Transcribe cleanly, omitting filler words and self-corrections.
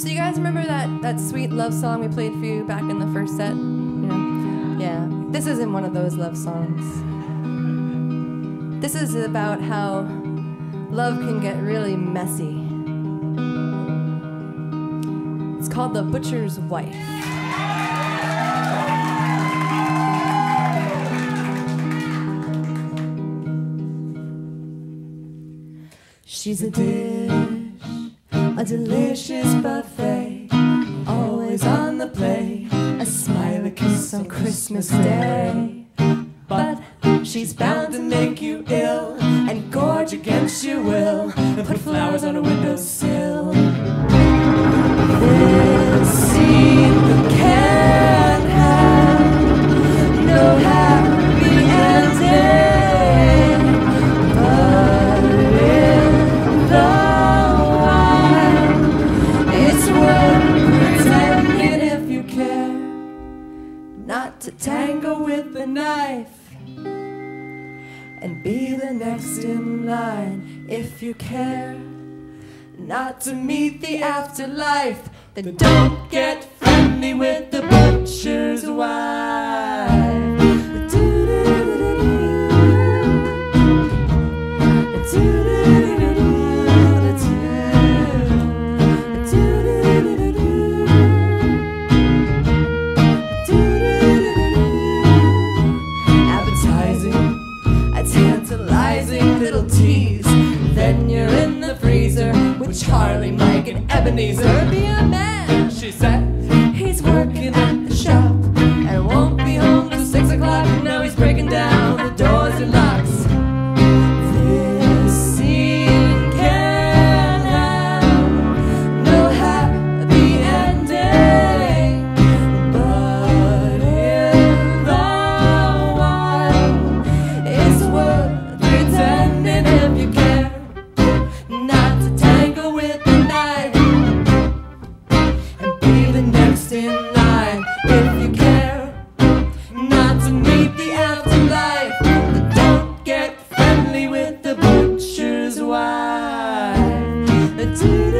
So you guys remember that sweet love song we played for you back in the first set? Yeah. This isn't one of those love songs. This is about how love can get really messy. It's called The Butcher's Wife. She's a dish, a delicious buffet, always on the plate, a smile, a kiss on Christmas Day. But she's bound to make you ill and gorge against your will and put flowers on a windowsill. This scene can't have no happy ending, but in the wild, it's worth pretending if you care not to tangle with the knife and be the next in line. If you care not to meet the afterlife, then don't get friendly with the butcher's wife. Appetizing, a tantalizing little tease. Then you're in the freezer with Charlie, Mike, and Ebenezer. Be a man, she said. He's working at the shop and won't be home till 6 o'clock. Now he's breaking down the doors and locks. This scene can have no happy ending, but in the wild, it's worth pretending if you care not to tangle with the night and be the next in line. If you care not to meet the afterlife, but don't get friendly with the butcher's wife.